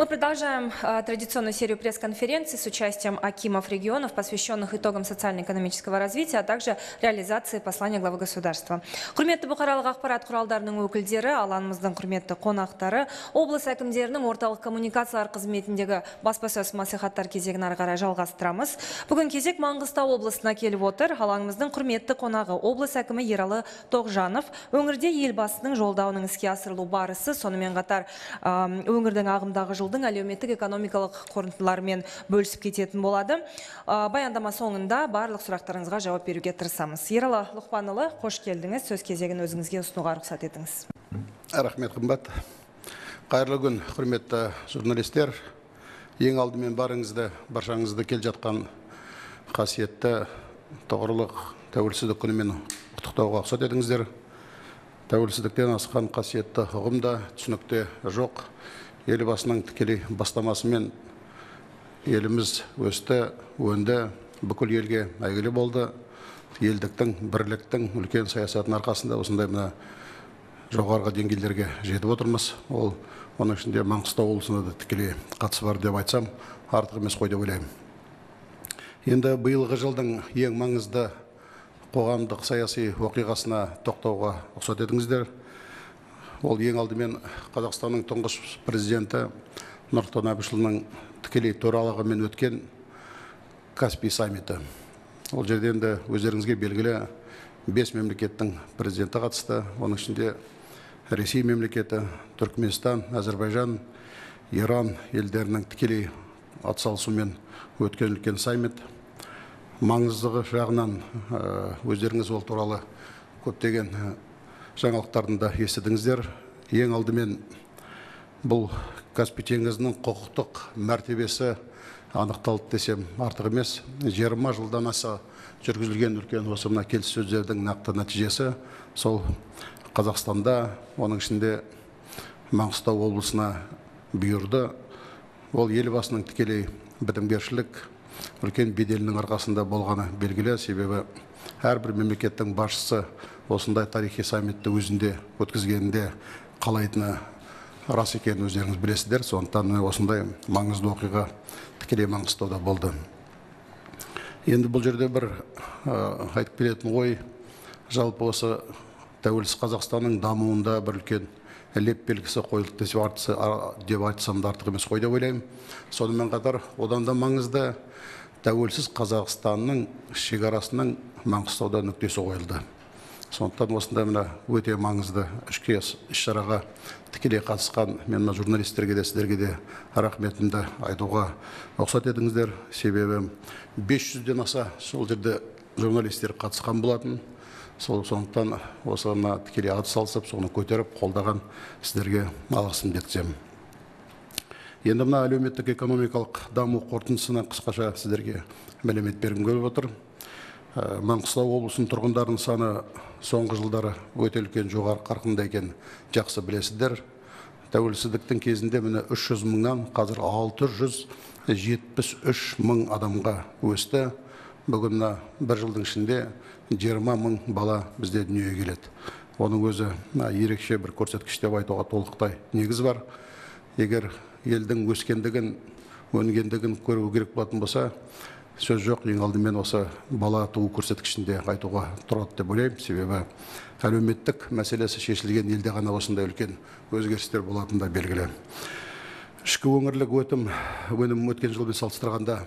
Мы продолжаем традиционную серию пресс-конференций с участием акимов регионов, посвященных итогам социально-экономического развития, а также реализации послания главы государства. Құрметті бұқаралық ақпарат құралдарының өкілдері, алаңымыздың құрметті қонақтары, облыс әкімдерінің орталық коммуникациялар қызметіндегі баспасөз мәслихаттар кезегін ары қарай жалғастырамыз. Бүгін кезек Маңғыстау облысына келіп отыр. Алаңымыздың құрметті қонағы облыс әкімі Ералы Тоғжанов. Өңірде елбасының жолдауының іске асырылу барысы, сонымен қатар өңірдің ағымдағы жылдың әлеуметтік экономикалық қорытындыларымен бөлісіп кететін болады. Баяндама соңында барлық сұрақтарыңызға жауап беруге тырысамыз. Ералы Лұқпанұлы, қош келдіңіз. Сөз кезегін өзіңізге ұсынуға рұқсат етіңіз. Рахмет, қымбат. Қайырлы күн, құрметті журналистер. Ең алдымен барыңызды, баршаңызды кел жатқан қасиетті тоғырлық тәуелсіздік күнімен құттықтауға рұқсат етіңіздер. Тәуелсіздіктен асқан қасиетті ұғымда түсінікте жоқ. Елбасының тікелей бастамасымен еліміз өсті, өнді, бүкіл елге әйгілі болды. Елдіктің, бірліктің үлкен саясатының арқасында осындай мына жоғарғы деңгейлерге жетіп отырмыз. Оның ішінде Маңғыстау облысында да тікелей қатысы бар деп айтсам, артық емес қой деп ойлаймын. Енді биылғы жылдың ең маңызды қоғамдық саяси оқиғасына тоқтауға рұқсат етіңіздер. Ол ең алдымен Қазақстанның тұңғыш президенті Нұрсұлтан Әбішұлының тікелей төрағалығымен өткен Каспий саммиті. Ол жерден де өздеріңізге белгілі 5 мемлекеттің президенті қатысты. Оның ішінде Ресей мемлекеті, Түркменстан, Әзербайжан, Иран елдерінің тікелей атсалысуымен өткен үлкен саммит. Маңыздығы жағынан өздеріңіз ол туралы көптеген жаңалықтарын да естідіңіздер. Ең алдымен бұл Каспий теңізінің құқықтық мәртебесі анықталды десем артық емес. 20 жылдан аса жүргізілген үлкен осы мына келіссөздердің нақты нәтижесі сол Қазақстанда, оның ішінде Маңғыстау облысына бұйырды. Ол елбасының тікелей бітімгершілік үлкен беделінің арқасында болғаны белгілі, себебі әрбір мемлекеттің басшысы осындай тарихи саммитті өзінде өткізгенде қалайтыны рас екенін өздеріңіз білесіздер. Сондықтан осындай маңызды оқиға тікелей Маңғыстауда болды. Енді бұл жерде бір айтып келетін ой, жалпы осы тәуелсіз Қазақстанның дамуында бір үлкен леп белгісі қойылды деп айтсам да артық емес қой деп ойлаймын. Сонымен қатар одан да маңызды тәуелсіз Қазақстанның шекарасының Маңғыстауда нүктесі қойылды. Сондықтан осындай мына өте маңызды ішкі іс-шараға тікелей қатысқан мен журналистерге де сіздерге де рахметімді айтуға рұқсат етіңіздер. Себебі 500-ден аса сол жерде журналистер қатысқан болатын. Сондықтан осыны тікелей атсалысып, соны көтеріп, қолдаған сіздерге алғысымды жеткіземін. Енді мына әлеуметтік экономикалық даму қорытындысына қысқаша сіздерге мәлімет бергім келіп отыр. Маңғыстау облысының тұрғындарының саны соңғы жылдары өте үлкен жоғары қарқында екен жақсы білесіздер. Тәуелсіздіктің кезінде міне 300 мыңнан қазір 673 мың адамға өсті. Бүгін бір жылдың ішінде 20 мың бала бізде дүниеге келеді. Оның өзі ерекше бір көрсеткіш деп айтуға толықтай негіз бар. Егер елдің өскендігін, өнгендігін көру керек болатын болса, сөз жоқ, ең алдымен осы бала туу көрсеткішінде айтуға тұрады деп ойлаймын. Себебі әлеуметтік мәселесі шешілген елде ғана осындай үлкен өзгерістер болатында белгілі. Ішкі өңірлік өнім өткен жылмен салыстырғанда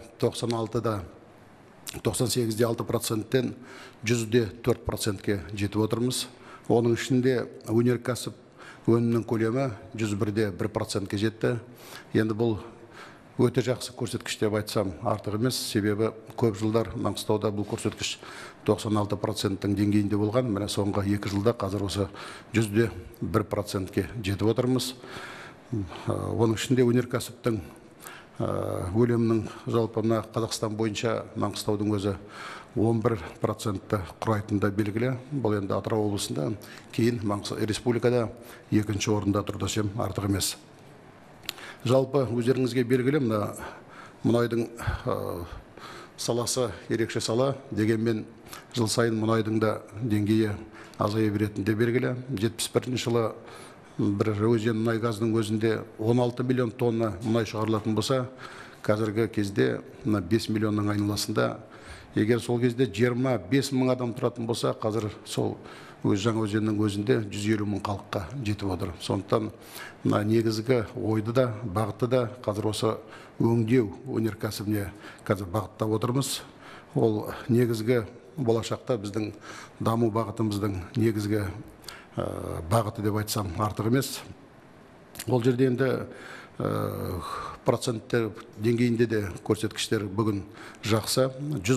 98-де 6%-тен 100-де 4%-ке жетіп отырмыз. Оның ішінде өнеркәсіп өнімнің көлемі 101-де 1%-ке жетті. Енді бұл өте жақсы көрсеткіш деп айтсам артық емес, себебі көп жылдар Маңғыстауда бұл көрсеткіш 96%-тің деңгейінде болған. Міне соңғы 2 жылда қазір осы 100-де 1%-ке жетіп отырмыз. Оның ішінде өнеркәсіптің өлемнің жалпы Қазақстан бойынша Маңғыстаудың өзі 11%-ті құрайтында белгілі. Бұл енді Атырау облысында, кейін республикада 2-ші орында тұр десем артық емес. Жалпы өздеріңізге белгілі, мұнайдың саласы ерекше сала, дегенмен жыл сайын мұнайдың да деңгейі азая беретінде белгілі. 71 жылы бір өзен мұнай газының өзінде 16 миллион тонна мұнай шығарылатын болса, қазіргі кезде 5 миллионның айналасында. Егер сол кезде 25 мың адам тұратын болса, қазір сол жаңа өзеннің өзінде 150 мың халыққа жетіп отыр. Сондықтан негізгі ойды да, бағыты да қазір осы өңдеу өнеркәсібіне қазір бағыттап отырмыз. Ол негізгі болашақта біздің даму бағытымыздың негізгі бағыты деп айтсам артық емес. Ол жерде енді проценттер деңгейінде де көрсеткіштер бүгін жақсы.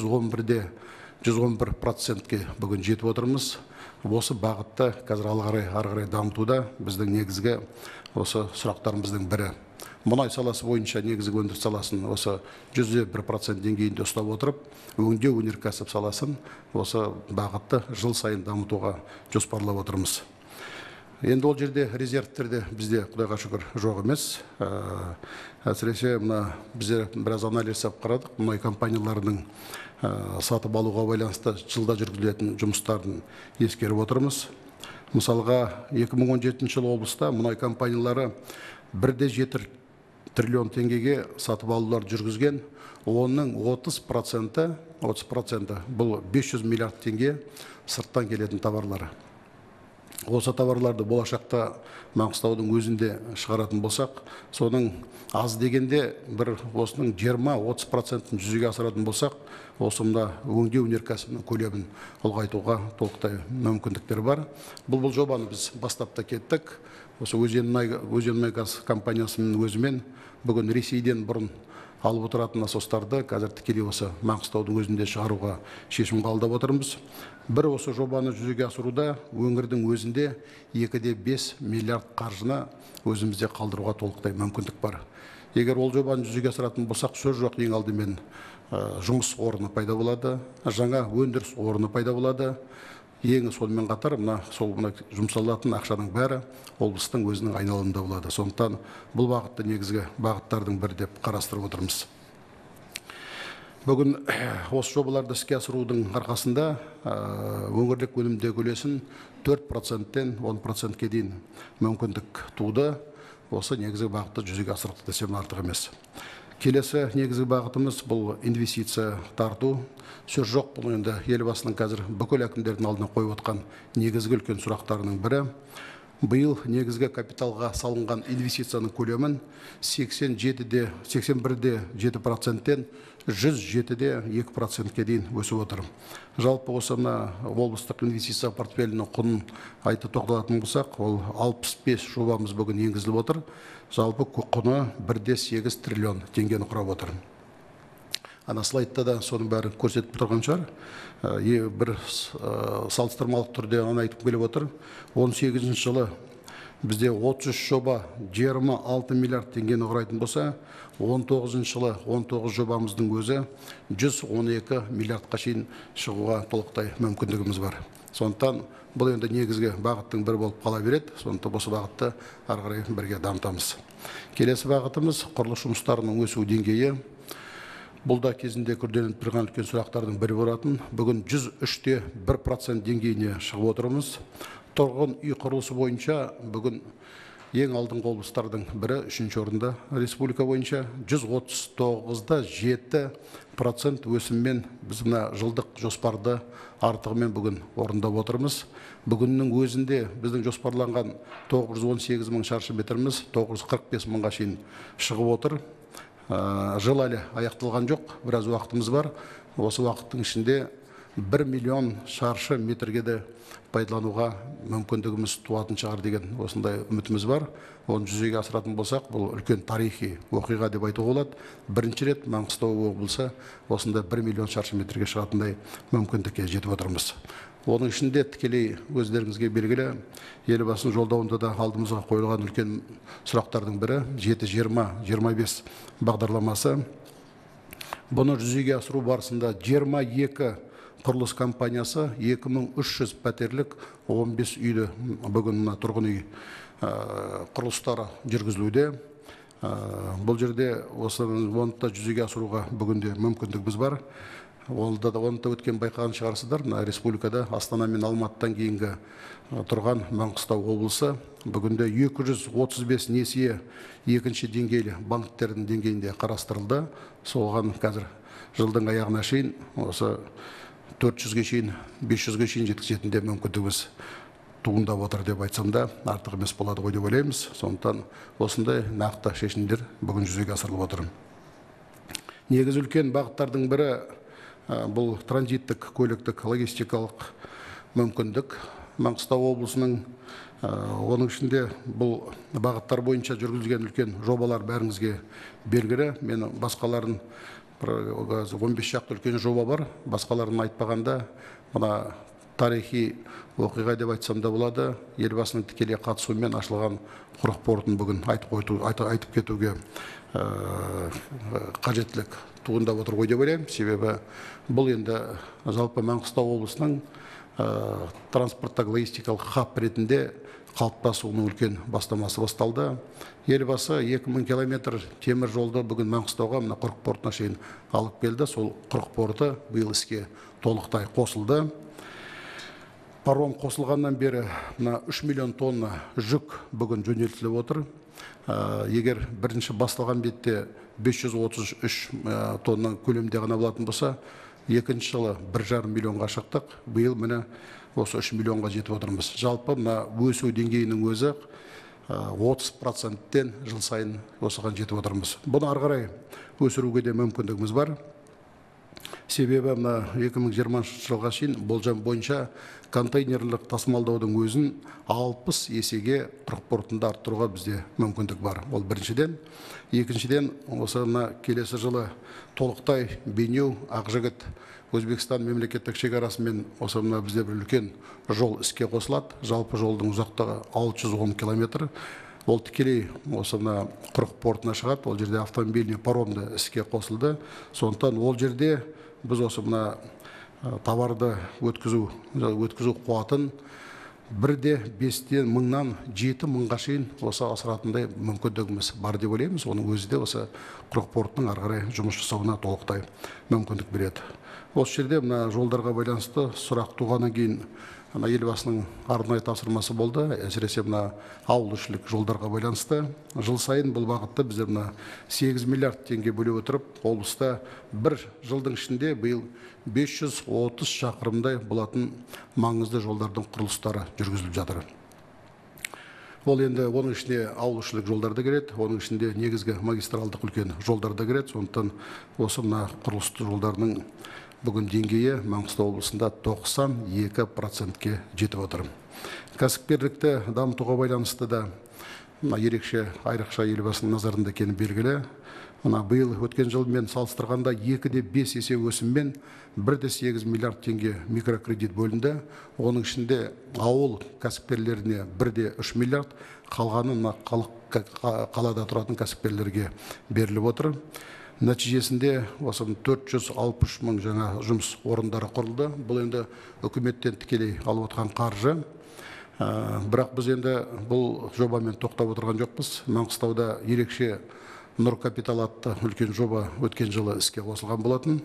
111%-ке бүгін жетіп отырмыз. Осы бағытта қазір ары қарай дамытуда біздің негізгі осы сұрақтарымыздың бірі. Мұнай саласы бойынша негізгі өндіріс саласын осы 101% деңгейінде ұстап отырып, өңдеу өнеркәсіп саласын осы бағытты жыл сайын дамытуға жоспарлап отырмыз. Енді ол жерде резервтерде бізде құдайға шүкір жоқ емес. Әсіресе бізде біраз анализ жасап қарадық. Мұнай компанияларының сатып алуға байланысты жылда жүргізілетін жұмыстарын ескеріп отырмыз. Мысалға 2017 жыл облыста мұнай компаниялары 1,7 триллион теңгеге сатып алулар жүргізген. Оның 30% бұл 500 миллиард теңге сырттан келетін товарлары. Осы товарларды болашақта Маңғыстаудың өзінде шығаратын болсақ, соның аз дегенде бір осының 20-30% жүзеге асыратын болсақ, осында өңдеу өнеркәсібінің көлемін ұлғайтуға толықтай мүмкіндіктер бар. Бұл жобаны біз бастап та кеттік. Осы өзен газ компаниясының өзімен бүгін Ресейден бұрын алып отыратын насостарды қазір тікелей осы Маңғыстаудың өзінде шығаруға шешім қабылдап отырмыз. Бір осы жобаны жүзеге асыруда өңірдің өзінде 2,5 миллиард қаржыны өзімізде қалдыруға толықтай мүмкіндік бар. Егер ол жобаны жүзеге асыратын болсақ, сөз жоқ, ең алдымен жұмыс орны пайда болады, жаңа өндіріс орны пайда болады. Ең сонымен қатар сол жұмсалатын ақшаның бәрі облыстың өзінің айналымында болады. Сондықтан бұл бағытты негізгі бағыттардың бірі деп қарастырып отырмыз. Бүгін осы жобаларды іске асырудың арқасында өңірлік өнімдегі үлесін 4%-тен 10%-ке дейін мүмкіндік туды. Осы негізгі бағытты жүзеге асырдық десем артық емес. Келесі негізгі бағытымыз бұл инвестиция тарту. Сөз жоқ, бұл енді елбасының қазір бүкіл әкімдердің алдына қойып отқан негізгі үлкен сұрақтарының бірі. Биыл негізгі капиталға салынған инвестицияның көлемін 81,7%-тен 107,2%-ке дейін өсіп отыр. Жалпы осы облыстық инвестиция портфелінің құнын айта тоқталатын болсақ, ол 65 жобамыз бүгін енгізіліп отыр. Жалпы құны 1,8 триллион теңгені құрап отыр. Слайдта да соның бәрі көрсетіп тұрған шығар. Бір салыстырмалық түрде айтып келіп отыр. 18 жылы бізде 33 жоба 26 миллиард теңгені құрайтын болса, 19 жылы 19 жобамыздың өзі 112 миллиардқа шейін шығуға толықтай мүмкіндігіміз бар. Сондықтан бұл енді негізгі бағыттың бірі болып қала береді. Сондықтан осы бағытты ары қарай бірге дамытамыз. Келесі бағытымыз құрылыс жұмыстарының өсу деңгейі. Бұл да кезінде күрделеніп тұрған үлкен сұрақтардың бірі болатын. Бүгін 103,1% деңгейіне шығып отырмыз. Тұрғын үй құрылысы бойынша бүгін ең алдыңғы облыстардың бірі, 3-ші орында республика бойынша 139,7% өсіммен біз жылдық жоспарды артығымен бүгін орындап отырмыз. Бүгіннің өзінде біздің жоспарланған 918 мың шаршы метріміз 945 мыңға шейін шығып отыр. Жыл әлі аяқталған жоқ, біраз уақытымыз бар. Осы уақыттың ішінде 1 миллион шаршы метрге де пайдалануға мүмкіндігіміз туатын шығар деген осындай үмітіміз бар. Оны жүзеге асыратын болсақ, бұл үлкен тарихи оқиға деп айтуға болады. Бірінші рет Маңғыстау облысы осында 1 миллион шаршы метрге шығатындай мүмкіндікке жетіп отырмыз. Оның ішінде тікелей өздеріңізге белгілі елбасының жолдауында да алдымызға қойылған үлкен сұрақтардың бірі 7-20-25 бағдарламасы. Бұны жүзеге асыру барысында 22 құрылыс компаниясы 2300 пәтерлік 15 үйді бүгін тұрғын үй құрылыстары жүргізілуде. Бұл жерде осы онда жүзеге асыруға бүгінде мүмкіндігіміз бар. Оны да өткен байқаған шығарсыздар, мына республикада Астана мен Алматыдан кейінгі тұрған Маңғыстау облысы бүгінде 235 несие екінші деңгейлі банктердің деңгейінде қарастырылды. Соған қазір жылдың аяғына шейін осы 400-ге шейін, 500-ге шейін жеткізетінде мүмкіндігіміз туындап отыр деп айтсам да артық емес болады ғой деп ойлаймыз. Сондықтан осындай нақты шешімдер бүгін жүзеге асырылып отыр. Негізі үлкен бағыттардың бірі бұл транзиттік көліктік логистикалық мүмкіндік. Маңғыстау облысының оның ішінде бұл бағыттар бойынша жүргізілген үлкен жобалар бәріңізге белгілі. Мен басқаларын 15 шақты үлкен жоба бар. Басқаларын айтпағанда, мына тарихи оқиға деп айтсам да болады. Елбасының тікелей қатысуымен ашылған құрық портын бүгін айтып кетуге қажеттілік туындап отыр ғой деп ойлаймын. Себебі бұл енді жалпы Маңғыстау облысының транспорттық логистикалық хаб ретінде қалыптасуының үлкен бастамасы басталды. Елбасы 2000 километр темір жолды бүгін Маңғыстауға мына құрық портына шейін алып келді. Сол құрық порты биыл іске толықтай қосылды. Паром қосылғаннан бері 3 миллион тонна жүк бүгін жөнелтіліп отыр. Егер бірінші басталған бетте 533 тонна көлемде ғана болатын болса, екінші жылы 1,5 миллионға шықтық. Биыл міне осы 3 миллионға жетіп отырмыз. Жалпы өсу деңгейінің өзі 30%-тен жыл сайын осыған жетіп отырмыз. Бұны ары қарай өсіруге де мүмкіндігіміз бар. Себебі 2020 жылға шейін болжам бойынша контейнерлік тасымалдаудың өзін 60 есеге құрық портында арттыруға бізде мүмкіндік бар. Ол біріншіден. Екіншіден, осы келесі жылы толықтай Бейнеу, Ақжігіт, Өзбекстан мемлекеттік шекарасымен осы бізде бір үлкен жол іске қосылады. Жалпы жолдың ұзақтығы 610 километр. Ол тікелей осы құрық портына шығады. Ол жерде автомобильный паромды іске қосылды. Сондықтан ол жерде біз осы товарды өткізу қуатын 1,5 мыңнан 7 мыңға шейін осы асыратындай мүмкіндігіміз бар деп ойлаймыз. Оның өзі де осы құрық портының ары қарай жұмыс жасауына толықтай мүмкіндік береді. Осы жерде жолдарға байланысты сұрақ туғаннан кейін елбасының арнайы тапсырмасы болды. Әсіресе ауылішілік жолдарға байланысты. Жыл сайын бұл бағытта біздер 8 миллиард теңге бөліп отырып, облыста бір жылдың ішінде биыл 530 шақырымдай болатын маңызды жолдардың құрылыстары жүргізіліп жатыр. Ол енді оның ішінде ауылішілік жолдарды кіреді, оның ішінде негізгі магистралдық үлкен жолдарды кіреді. Сондықтан осы құрылысты жолдарының бүгін деңгейі Маңғыстау облысында 92%-ке жетіп отыр. Кәсіпкерлікті дамытуға байланысты да ерекше айрықша елбасының назарында екені белгілі. Биыл өткен жылмен салыстырғанда 2,5 есе өсіммен 1,8 миллиард теңге микрокредит бөлінді. Оның ішінде ауыл кәсіпкерлеріне 1,3 миллиард, қалғаны қалада тұратын кәсіпкерлерге беріліп отыр. Нәтижесінде осы 463 мың жаңа жұмыс орындары құрылды. Бұл енді үкіметтен тікелей алып отқан қаржы. Бірақ біз енді бұл жобамен тоқтап отырған жоқпыз. Маңғыстауда ерекше Нұр капитал атты үлкен жоба өткен жылы іске қосылған болатын.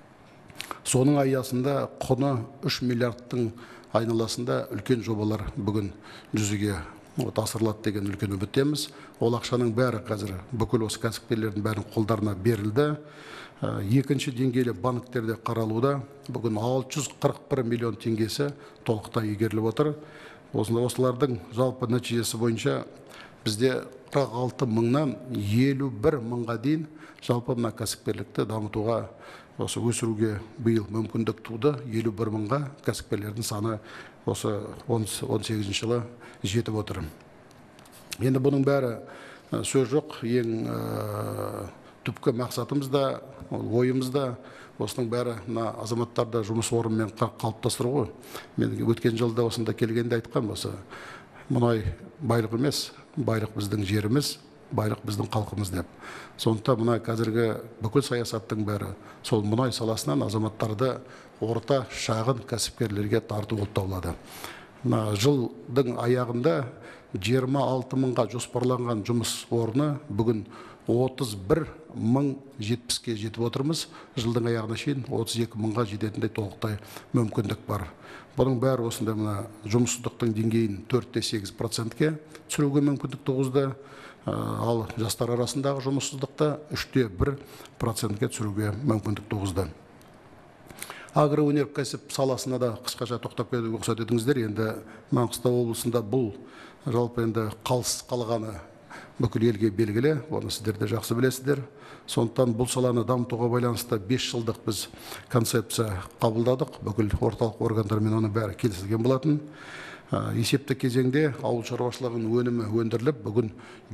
Соның аясында құны 3 миллиардтың айналасында үлкен жобалар бүгін жүзеге асырылады деген үлкен үміттеміз. Ол ақшаның бәрі қазір бүкіл осы кәсіпкерлердің бәрін қолдарына берілді. Екінші деңгейлі банктерде қаралуда. Бүгін 641 миллион теңгесі толықтай игеріліп отыр. Осылардың жалпы нәтижесі бойынша бізде 46 мыңнан 51 мыңға дейін жалпы кәсіпкерлікті дамытуға осы өсіруге биыл мүмкіндік туды. 51 мыңға кәсіпкерлердің саны осы 18 жылы жетіп отыр. Енді бұның бәрі сөз жоқ. Ең түпкі мақсатымыз да, ойымыз да осының бәрі азаматтарды жұмыс орнымен қалыптастыру ғой. Мен өткен жылда осында келгенде айтқам, осы мұнай байлық емес, байлық біздің жеріміз, байлық біздің халқымыз деп. Сондықтан қазіргі бүкіл саясаттың бәрі сол мұнай саласынан азаматтарды орта шағын кәсіпкерлерге тарту болып табылады. Жылдың аяғында 26 мыңға жоспарланған жұмыс орны бүгін 31.070-ке жетіп отырмыз. Жылдың аяғына шейін 32.000-ға жететіндей толықтай мүмкіндік бар. Бұның бәрі осында мына жұмыссыздықтың деңгейін 4,8%-ке түсіруге мүмкіндік туғызды. Ал жастар арасындағы жұмыссыздықты 3,1%-ке түсіруге мүмкіндік туғызды. Агроөнеркәсіп саласына да қысқаша тоқтап кетуге рұқсат етіңіздер. Енді Маңғыстау облысында бұл жалпы енді қалыс қалғаны бүкіл елге белгілі, оны сіздер де жақсы білесіздер. Сондықтан бұл саланы дамытуға байланысты 5 жылдық біз концепция қабылдадық. Бүкіл орталық органдармен оны бәрі келісілген болатын. Есепті кезеңде ауыл шаруашылығының өнімі өндіріліп, бүгін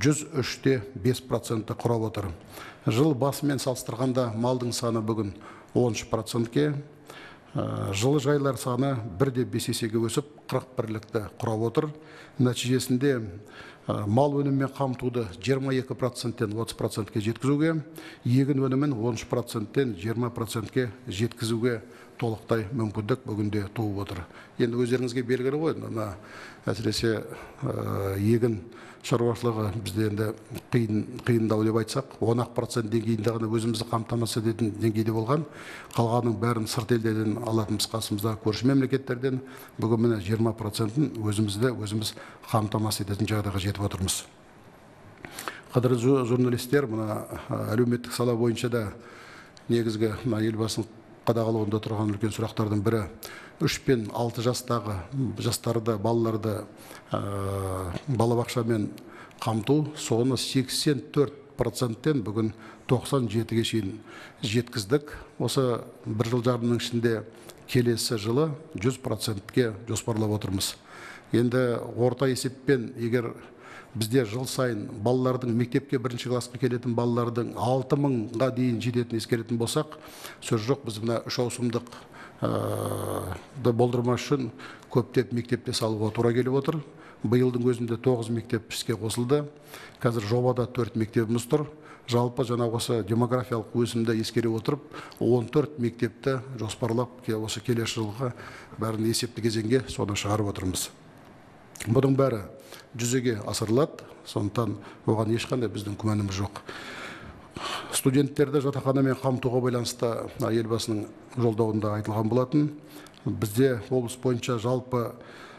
103,5% құрап отыр. Жыл басымен салыстырғанда малдың саны бүгін 13%-ке, жылы жайлар саны 1,5 есеге өсіп 41-лікті құрап отыр. Нәтижесінде мал өніммен қамтуды 22%-тен 30%-ке жеткізуге, егін өнімін 13%-тен 20%-ке жеткізуге толықтай мүмкіндік бүгінде туып отыр. Енді өздеріңізге белгілі ғой, әсіресе егін шаруашылығы бізде енді қиындау деп айтсақ, 10% деңгейінде ғана өзімізді қамтамасыз ететін деңгейде болған. Қалғанның бәрін сырт елдерден алатынбыз, қасымыздағы көрші мемлекеттерден. Бүгін міне 20%-ын өзіміз қамтамасыз ететін жағдайға жетіп отырмыз. Қадірлі журналистер, мына әлеуметтік сала бойынша да негізгі елбасының қадағалауында тұрған үлкен сұрақтардың бірі 3 пен 6 жастағы жастарды, балаларды балабақшамен қамту. Соны 84%-тен бүгін 97-ге шейін жеткіздік. Осы бір жыл жарымның ішінде келесі жылы 100%-ке жоспарлап отырмыз. Енді орта есеппен, егер бізде жыл сайын балалардың мектепке 1-ші классқа келетін балалардың 6.000-ға дейін жететін ескеретін болсақ, сөз жоқ, біз мына 3 ауысымдық болдырмас үшін көптеп мектепте салуға тура келіп отыр. Биылдың өзінде 9 мектеп іске қосылды. Қазір жобада 4 мектебіміз тұр. Жалпы жаңа осы демографиялық өсімді ескере отырып, 14 мектепті жоспарлап, осы келесі жылға бәрін есепті кезеңге соны шығарып отырмыз. Бұның бәрі жүзеге асырылады, сондықтан оған ешқандай біздің күмәніміз жоқ. Студенттерді жатақханамен қамтуға байланысты елбасының жолдауында айтылған болатын. Бізде облыс бойынша жалпы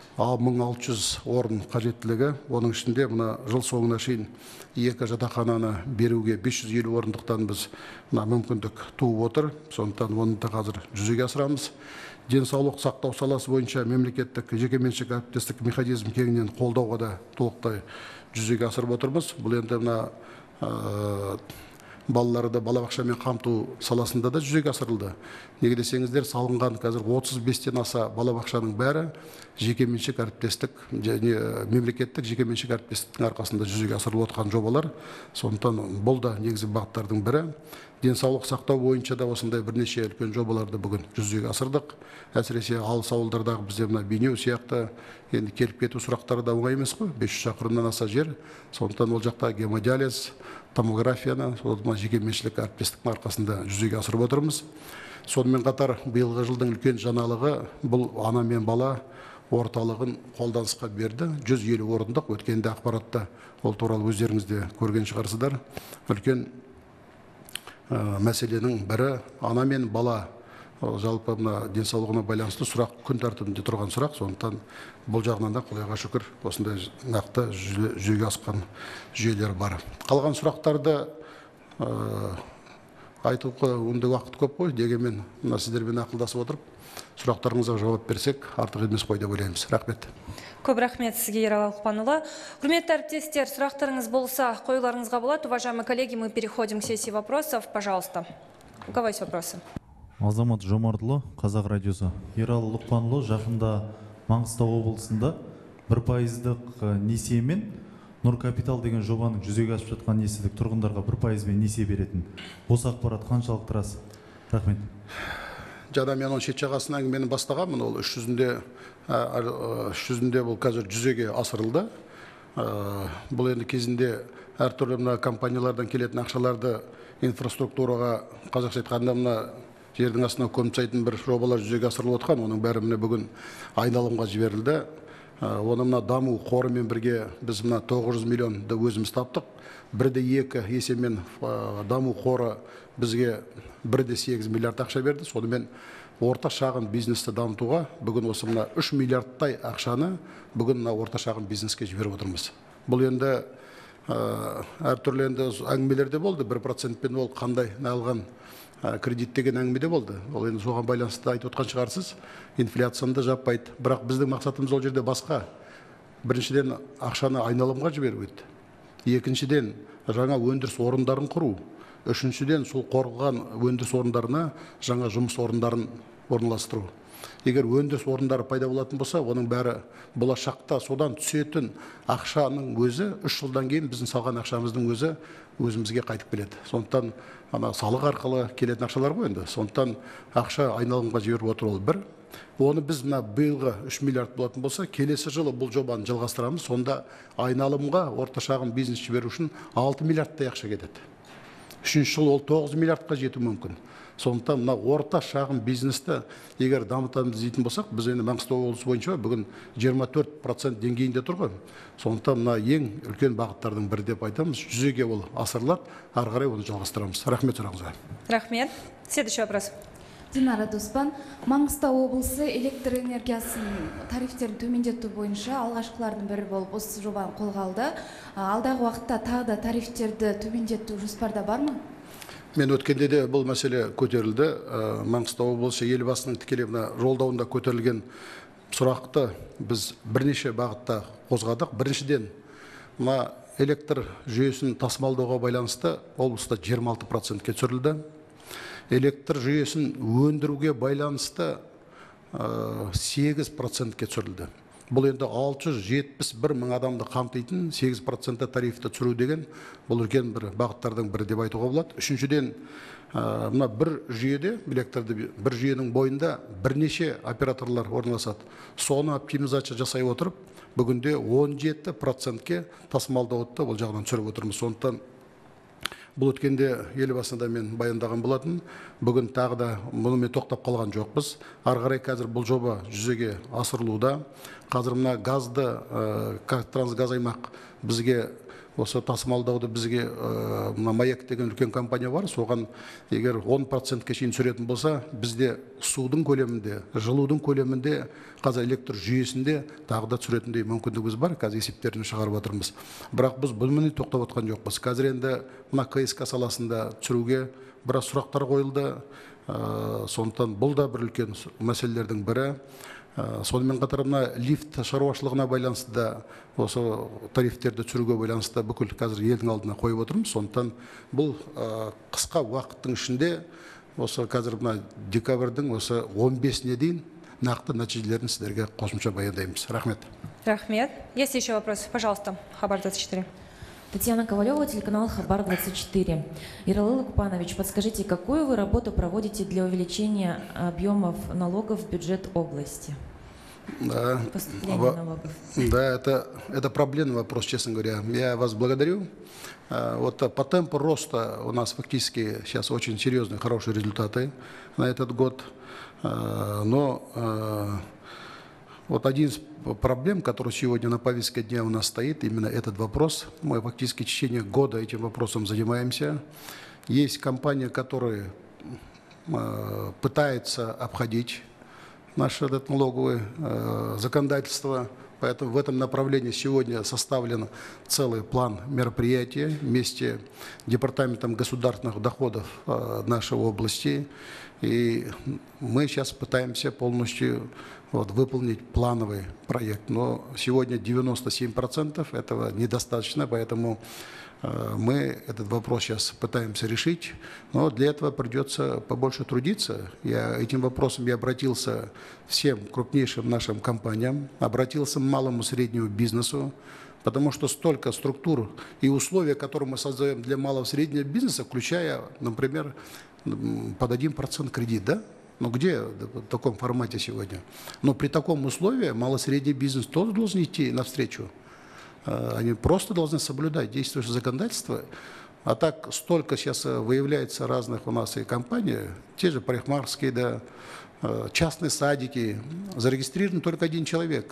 1600 орын қажеттілігі, оның ішінде мына жыл соңына шейін 2 жатақхананы беруге 550 орындықтан біз мүмкіндік туып отыр. Сондықтан оны да қазір жүзеге асырамыз. Денсаулық сақтау саласы бойынша мемлекеттік жекеменшік әріптестік механизм кеңінен қолдауға да толықтай жүзеге асырып отырмыз. Бұл енді мына балаларды балабақшамен қамту саласында да жүзеге асырылды. Неге десеңіздер, салынған қазір 35-тен аса балабақшаның бәрі жекеменшік әріптестік, мемлекеттік жекеменшік әріптестіктің арқасында жүзеге асырылып отқан жобалар. Сондықтан бұл да негізгі бағыттардың бірі. Денсаулық сақтау бойынша да осындай бірнеше үлкен жобаларды бүгін жүзеге асырдық. Әсіресе алыс ауылдардағы бізде мына Бейнеу сияқты енді келіп кету сұрақтары да оңай емес қой. 500 шақырымнан аса жер. Сондықтан ол жақта гемодиализ, томографияны жекеменшік әріптестіктің арқасында жүзеге асырып отырмыз. Сонымен қатар биылғы жылдың үлкен жаңалығы бұл ана мен бала орталығын қолданысқа берді. 150 орындық, өткенде ақпаратта ол туралы өздеріңіз де көрген шығарсыздар. Үлкен мәселенің бірі ана мен бала жалпы денсаулығына байланысты сұрақ, күн тәртібінде тұрған сұрақ. Сондықтан бұл жағынан да Құдайға шүкір осындай нақты жүзеге асқан жүйелер бар. Қалған сұрақтарды айтуға онда уақыт көп қой, дегенмен сіздермен ақылдасып отырып, сұрақтарыңызға жауап берсек, артық емес қой деп ойлаймыз. Рахмет. Көп рахмет сізге, Ералы Лұқпанұлы. Құрметті әріптестер, сұрақтарыңыз болса, қоюларыңызға болады. Уважаемые коллеги, мы переходим к сессии вопросов. Пожалуйста. У кого есть вопросы? Азамат Жомартұлы, Қазақ радиосы. Ералы Лұқпанұлы жақында Маңғыстау облысында 1% несиемен Нұр Капитал деген жобаның жүзеге асып жатқан естідік, тұрғындарға 1% несие беретін. Осы ақпарат қаншалықты рас? Рахмет. Жаңа мен оның шет жағасын әңгімені бастағанмын, ол 300-інде бұл қазір жүзеге асырылды. Бұл енді кезінде әртүрлі компаниялардан келетін ақшаларды инфраструктураға, қазақша айтқанда мына жердің астына көміп тастайтын бір жобалар жүзеге асырылып отқан. Оның бәрі міне бүгін айналымға жіберілді. Оны мына даму қорымен бірге біз мына 900 миллионды өзіміз таптық. 1,2 есемен даму қоры бізге 1,8 миллиард ақша берді. Сонымен орта шағын бизнесті дамытуға бүгін осы мына 3 миллиардтай ақшаны бүгін мына орта шағын бизнеске жіберіп отырмыз. Бұл енді әртүрлі енді әңгімелерде болды. 1%-пен ол қандай алған кредит деген әңгімеде болды. Ол енді соған байланысты айтып отқан шығарсыз. Инфляцияны да жаппайды. Бірақ біздің мақсатымыз ол жерде басқа. Біріншіден ақшаны айналымға жіберу еді. Екіншіден жаңа өндіріс орындарын құру. Үшіншіден сол қорғаған өндіріс орындарына жаңа жұмыс орындарын орналастыру. Егер өндіріс орындары пайда болатын болса, оның бәрі болашақта содан түсетін ақшаның өзі 3 жылдан кейін біздің салған ақшамыздың өзі өзімізге қайтып келеді. Сондықтан салық арқылы келетін ақшалар ғой енді. Сондықтан ақша айналымға жіберіп отыр ол бір. Оны біз мына биылғы 3 миллиард болатын болса, келесі жылы бұл жобаны жалғастырамыз. Сонда айналымға орта шағын бизнес жіберу үшін 6 миллиардтай ақша кетеді. Үшінші жыл ол 9 миллиардқа жету мүмкін. Сондықтан мына орта шағын бизнесті егер дамытамыз дейтін болсақ, біз енді Маңғыстау облысы бойынша бүгін 24% деңгейінде тұр ғой. Сондықтан мына ең үлкен бағыттардың бірі деп айтамыз. Жүзеге ол асырылады, ары қарай оны жалғастырамыз. Рахмет сұрағыңызға. Рахмет. Следующий вопрос. Динара Доспан, Маңғыстау облысы электр энергиясын тарифтерін төмендету бойынша алғашқылардың бірі болып осы жобаны қолға алды. Алдағы уақытта тағы да тарифтерді төмендету жоспарда бар ма? Мен өткенде де бұл мәселе көтерілді. Маңғыстау облысы елбасының тікелей жолдауында көтерілген сұрақты біз бірнеше бағытта қозғадық. Біріншіден, мына электр жүйесін тасымалдауға байланысты облыста 26%-ке түсірілді. Электр жүйесін өндіруге байланысты 8%-ке түсірілді. Бұл енді 671 мың адамды қамтитын 8% тарифті түсіру деген бұл үлкен бір бағыттардың бірі деп айтуға болады. Үшіншіден, мына бір жүйеде, электрді бір жүйенің бойында бірнеше операторлар орналасады. Соны оптимизация жасай отырып, бүгінде 17%-ке тасымалдауды бұл жағынан түсіріп отырмыз. Сондықтан бұл өткенде елбасында мен баяндаған болатын. Бүгін тағы да мұнымен тоқтап қалған жоқпыз. Ары қарай қазір бұл жоба жүзеге асырылуда. Қазір мына газды, трансгазаймақ бізге осы тасымалдауды бізге Маяк деген үлкен компания бар. Соған егер 10%-ке шейін түсіретін болса, бізде судың көлемінде, жылудың көлемінде, қазір электр жүйесінде тағы да түсіретіндей мүмкіндігіміз бар. Қазір есептерін шығарып отырмыз. Бірақ біз бұнымен тоқтап отқан жоқпыз. Қазір енді мына КСК саласында түсіруге біраз сұрақтар қойылды. Сондықтан бұл да бір үлкен мәселелердің бірі. Сонымен қатар мына лифт шаруашылығына байланысты да осы тарифтерді түсіруге байланысты бүкіл қазір елдің алдына қойып отырмыз. Сондықтан бұл қысқа уақыттың ішінде осы қазір мына декабрьдің осы 15-не дейін нақты нәтижелерін сіздерге қосымша баяндаймыз. Рахмет. Рахмет. Есть еще вопросы? Пожалуйста, Хабар 24. Татьяна Ковалева, телеканал Хабар 24. Ералы Лукпанович, подскажите, какую вы работу проводите для увеличения объемов налогов в бюджет области? Да, это проблемный вопрос, честно говоря. Я вас благодарю. Вот по темпу роста у нас фактически сейчас очень серьезные, хорошие результаты на этот год. Но вот один из проблем, который сегодня на повестке дня у нас стоит, именно этот вопрос. Мы фактически в течение года этим вопросом занимаемся. Есть компания, которая пытается обходить наше налоговое законодательство. Поэтому в этом направлении сегодня составлен целый план мероприятий вместе с Департаментом государственных доходов нашей области. И мы сейчас пытаемся полностью выполнить плановый проект. Но сегодня 97% этого недостаточно, поэтому мы этот вопрос сейчас пытаемся решить. Но для этого придется побольше трудиться. Этим вопросом я обратился всем крупнейшим нашим компаниям, обратился к малому и среднему бизнесу, потому что столько структур и условий, которые мы создаем для малого и среднего бизнеса, включая, например, под 1% кредит, да? Ну где в таком формате сегодня? Но при таком условии малый и средний бизнес тоже должен идти навстречу. Они просто должны соблюдать действующее законодательство. А так столько сейчас выявляется разных у нас и компаний, те же парикмахерские, да, частные садики, зарегистрирован только один человек.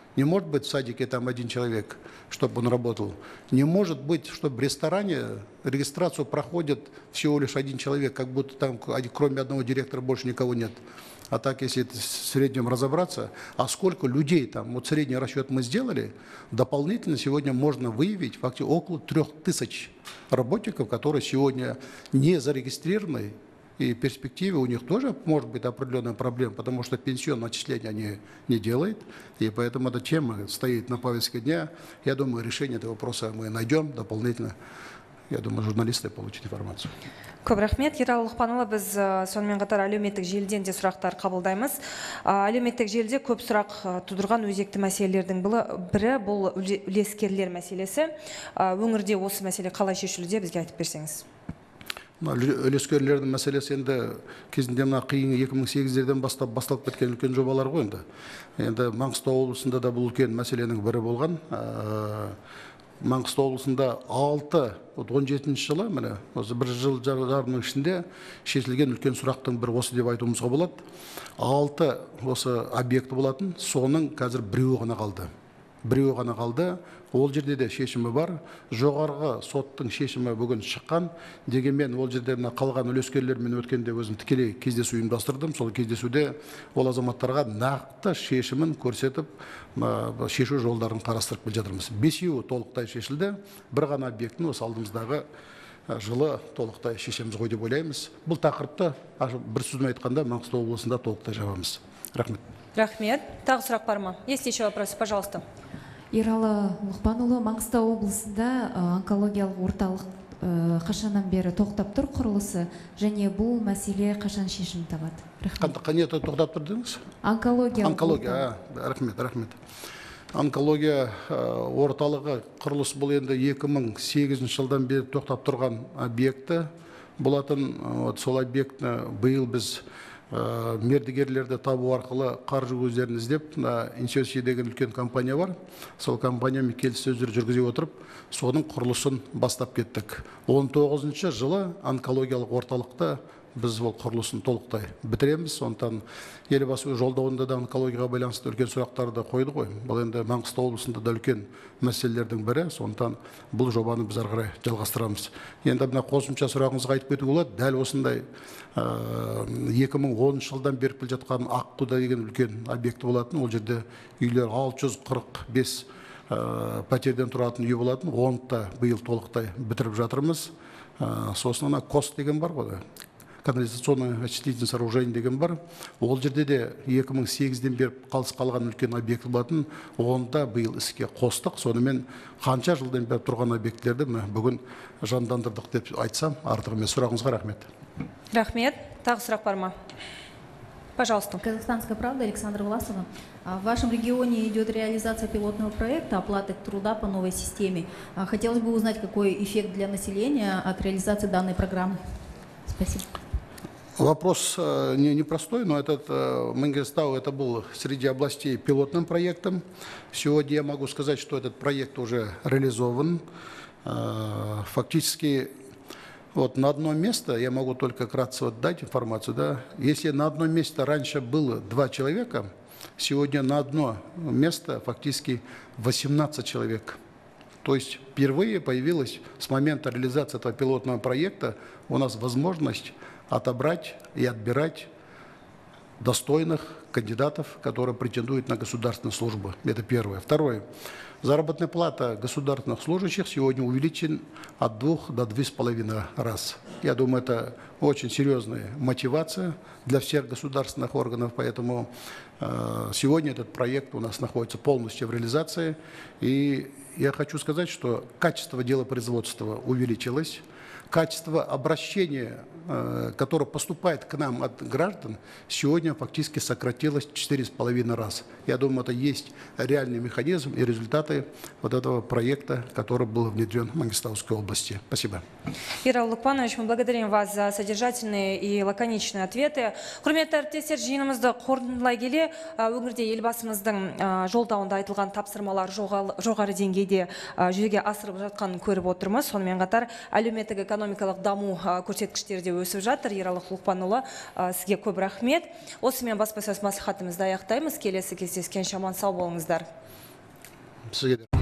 Не может быть в садике там один человек, чтобы он работал. Не может быть, чтобы в ресторане регистрацию проходит всего лишь один человек, как будто там кроме одного директора больше никого нет. А так, если в среднем разобраться, а сколько людей там, вот средний расчет мы сделали, дополнительно сегодня можно выявить фактически около 3000 работников, которые сегодня не зарегистрированы, и в перспективе у них тоже может быть определенная проблема, потому что пенсионное отчисление они не делают, и поэтому эта тема стоит на повестке дня. Я думаю, решение этого вопроса мы найдем дополнительно. Я думаю, журналисты получат информацию. Көп рахмет. Ералы Лұқпанұлы, біз сонымен қатар әлеуметтік желіден де сұрақтар қабылдаймыз. Әлеуметтік желіде көп сұрақ тудырған өзекті мәселелердің бірі бұл үлескерлер мәселесі. Өңірде осы мәселе қалай шешілуде бізге айтып берсеңіз. Үлескерлердің мәселесі енді кезінде мына қиын 2008-ден басталып кеткен үлкен жобалар ғой енді. Енді Маңғыстау облысында да бұл үлкен мәселенің бірі болған. Маңғыстау облысында 17 жылы, міне, осы бір жыл жарымның ішінде шешілген үлкен сұрақтың бірі осы деп айтуымызға болады. 6 осы объекті болатын, соның қазір біреуі ғана қалды. Ол жерде де шешімі бар. Жоғарғы соттың шешімі бүгін шыққан. Дегенмен ол жерде қалған үлескерлермен өткенде өзім тікелей кездесу ұйымдастырдым. Сол кездесуде ол азаматтарға нақты шешімін көрсетіп, шешу жолдарын қарастырып келе жатырмыз. 5-еуі толықтай шешілді. Бір ғана объектіні осы алдымыздағы жылы толықтай шешеміз ғой деп ойлаймыз. Бұл тақырыпты бір сөзбен айтқанда Маңғыстау облысында толықтай жабамыз. Рахмет. Рахмет. Тағы сұрақ бар ма? Есть еще вопросы, пожалуйста. Ералы Лұқпанұлы, Маңғыстау облысында онкологиялық орталық қашаннан бері тоқтап тұр құрылысы, және бұл мәселе қашан шешім табады? Қанет тоқтап тұр деңіз? Онкология. Рахмет. Онкология орталығы құрылысы бұл енді 2008 жылдан бері тоқтап тұрған объекті болатын. Сол объектіні биыл біз мердігерлерді табу арқылы қаржы көздерін іздеп, Инсиоси деген үлкен компания бар. Сол компаниямен келіссөздер жүргізе отырып, соның құрылысын бастап кеттік. 19 жылы онкологиялық орталықта біз ол құрылысын толықтай бітіреміз. Сондықтан елбасы жолдауында да онкологияға байланысты үлкен сұрақтарды қойды ғой. Бұл енді Маңғыстау облысында да үлкен мәселелердің бірі. Сондықтан бұл жобаны біз ары қарай жалғастырамыз. Енді мына қосымша сұрағыңызға айтып кетуге болады. Дәл осындай 2010 жылдан беріп келе жатқан Аққуда деген үлкен объекті болатын. Ол жерде үйлер 645 пәтерден тұратын үй болатын. Оны да биыл толықтай бітіріп жатырмыз. Сосын ана КОС деген бар ғой. Канализационное очистительное сооружение деген бар. Ол жерде де 2008-ден беріп қалған үлкен объект болатын. Оны да биыл іске қостық. Сонымен қанша жылдан беріп тұрған объектлерді бүгін жандандырдық деп айтсам, артық емес. Сұрағыңызға рахмет. Рахмет. Тағы сұрақ бар ма? Пожалуйста. Казахстанская правда, Александра Власова. В вашем регионе идет реализация пилотного проекта оплаты труда по новой системе. Хотелось бы узнать, какой эффект для населения от реализации данной программы. Спасибо. Вопрос непростой, но этот Мангистау это был среди областей пилотным проектом. Сегодня я могу сказать, что этот проект уже реализован. Фактически вот на одно место, я могу только кратко дать информацию, да, если на одно место раньше было 2 человека, сегодня на одно место фактически 18 человек. То есть впервые появилась с момента реализации этого пилотного проекта у нас возможность отобрать и отбирать достойных кандидатов, которые претендуют на государственную службу. Это первое. Второе. Заработная плата государственных служащих сегодня увеличена от 2 до 2,5 раз. Я думаю, это очень серьезная мотивация для всех государственных органов, поэтому сегодня этот проект у нас находится полностью в реализации. И я хочу сказать, что качество делопроизводства увеличилось. Качество обращения, которое поступает к нам от граждан, сегодня фактически сократилось 4,5 раз. Я думаю, это есть реальный механизм и результаты вот этого проекта, который был внедрен в Мангистауской области. Спасибо. Ералы Лұқпанович, мы благодарим вас за содержательные и лаконичные ответы. Құрметті әріптестер, жиынымызды қорытындылай келе, өңірде елбасымыздың жолдауында айтылған тапсырмалар жоғары деңгейде жүзеге асырып жатқанын көріп отырмыз. Сонымен қатар әлеуметтік экономикалық даму көрсеткіштері де өсіп жатыр. Ералы Лұқпанұлы, сізге көп рахмет. Осымен баспасөз мәслихатымызды аяқтаймыз. Келесі кездескенше аман сау болыңыздар. сізге де